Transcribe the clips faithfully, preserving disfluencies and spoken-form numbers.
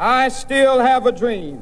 I still have a dream.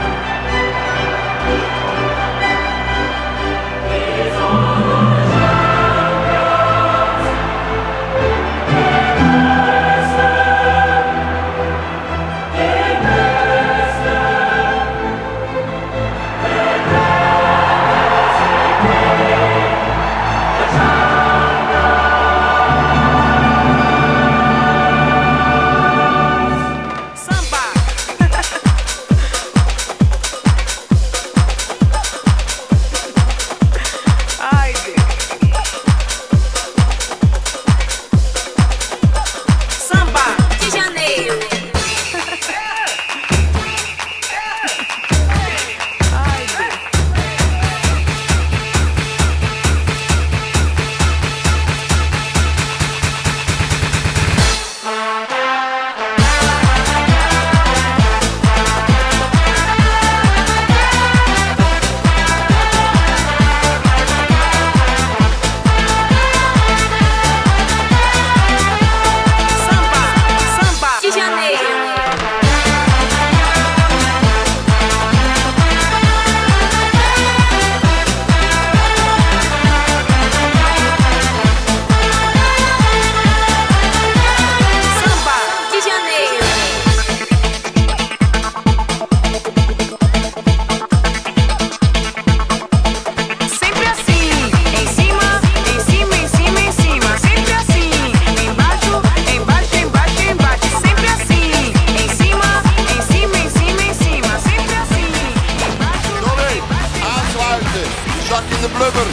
In de blubber.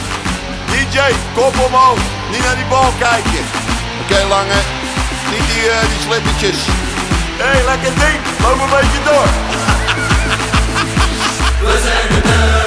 D J, kop omhoog. Niet naar die bal kijken. Oké, okay, lange. Niet die, uh, die slippertjes. Hé, hey, lekker ding. Loop een beetje door. We zijn de